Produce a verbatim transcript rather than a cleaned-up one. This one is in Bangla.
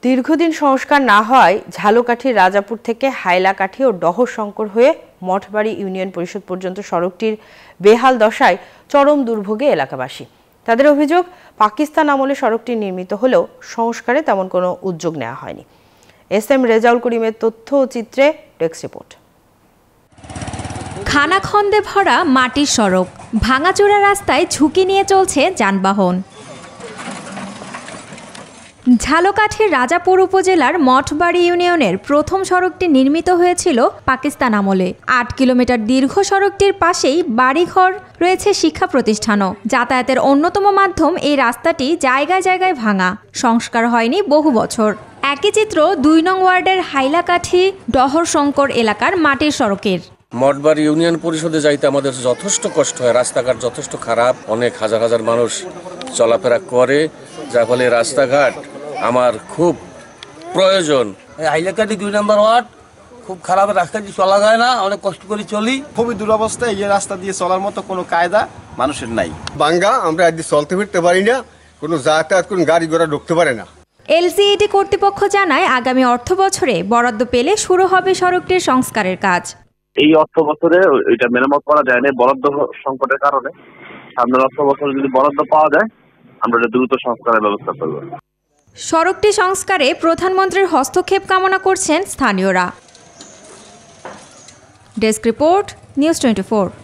দীর্ঘদিন সংস্কার না হওয়ায় ঝালকাঠির রাজাপুর থেকে হাইলাকাঠি ও ডহরশঙ্কর হয়ে মঠবাড়ি ইউনিয়ন পরিষদ পর্যন্ত সড়কটির বেহাল দশায় চরম দুর্ভোগে এলাকাবাসী। তাদের অভিযোগ, পাকিস্তান আমলে সড়কটি নির্মিত হলেও সংস্কারে তেমন কোনো উদ্যোগ নেওয়া হয়নি। এস এম রেজাউল করিমের তথ্য ও চিত্রে ডেস্ক রিপোর্ট। খানাখন্দে ভরা মাটির সড়ক, ভাঙাচোরা রাস্তায় ঝুঁকি নিয়ে চলছে যানবাহন। ঝালকাঠির রাজাপুর উপজেলার মঠবাড়ি ইউনিয়নের প্রথম সড়কটি নির্মিত হয়েছিল পাকিস্তান আমলে। আট কিলোমিটার দীর্ঘ সড়কটির পাশেই বাড়িঘর রয়েছে, শিক্ষা প্রতিষ্ঠানও। যাতায়াতের অন্যতম মাধ্যম এই রাস্তাটি জায়গায় জায়গায় ভাঙা, সংস্কার হয়নি বহু বছর। একই চিত্র দুই নং ওয়ার্ডের হাইলাকাঠি ডহরশঙ্কর এলাকার মাটির সড়কের। মঠবাড়ি ইউনিয়ন পরিষদে যাইতে আমাদের যথেষ্ট কষ্ট হয়, রাস্তাঘাট যথেষ্ট খারাপ, অনেক হাজার হাজার মানুষ চলাফেরা করে, যার ফলে রাস্তাঘাট আমার খুব প্রয়োজন। হাইলাকাঠি দুই নম্বর ওয়ার্ড খুব খারাপ, রাস্তা দিয়ে চলা যায় না, অনেক কষ্ট করে চলি। খুবই দুরবস্থা, এই রাস্তা দিয়ে চলার মতো কোনো কায়দা মানুষের নাই। বাঙ্গা আমরা আজ চলতে ফিরতে পারি না, কোনো যাতায়াত কোন গাড়ি ঘোড়া ঢুকতে পারে না। এলসিইডি কর্তৃপক্ষ জানায়, আগামী অর্থ বছরে বরাদ্দ পেলে শুরু হবে সড়কটির সংস্কারের কাজ। এই অর্থ বছরে এটা মেরামত করা যায় না বরাদ্দ সংকটের কারণে। সামনের অর্থ বছরে যদি বরাদ্দ পাওয়া যায়, আমরা এটা দ্রুত সংস্কারের ব্যবস্থা করব। সড়কটি সংস্কারে প্রধানমন্ত্রীর হস্তক্ষেপ কামনা করছেন স্থানীয়রা। Desk report, news twenty four.